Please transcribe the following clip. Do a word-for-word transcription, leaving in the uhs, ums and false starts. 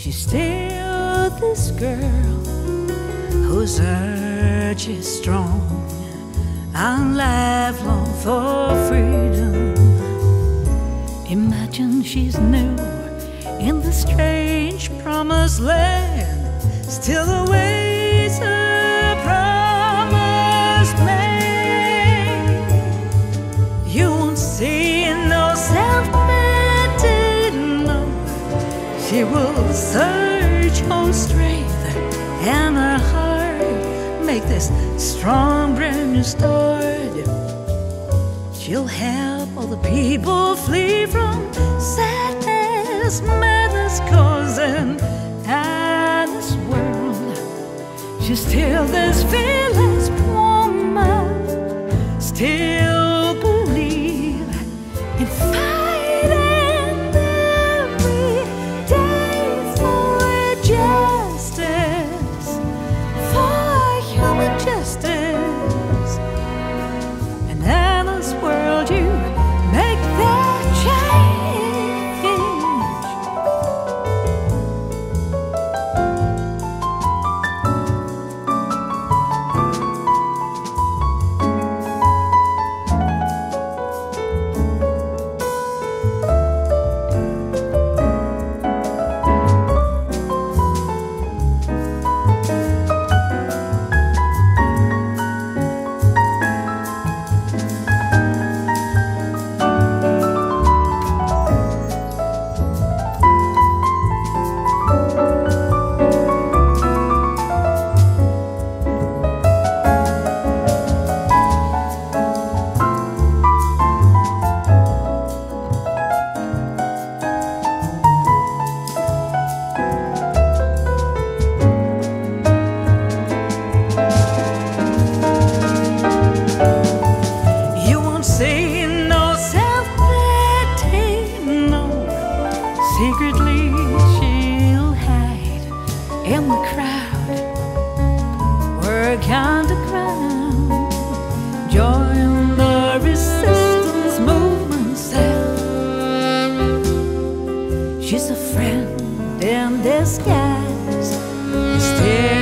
She's still this girl whose urge is strong and lifelong for freedom. Imagine she's new in the strange promised land, still awaits a promised man. You won't see no self-pity, no. She will search her strength and her heart, make this strong brand new start. She'll help all the people flee from sadness, madness, causing and this world. She's still this fearless woman, still believe in fighting every day for justice, for human justice. And in this world you make that change. Secretly she'll hide in the crowd, work underground, join the resistance movement cell. She's a friend in disguise, still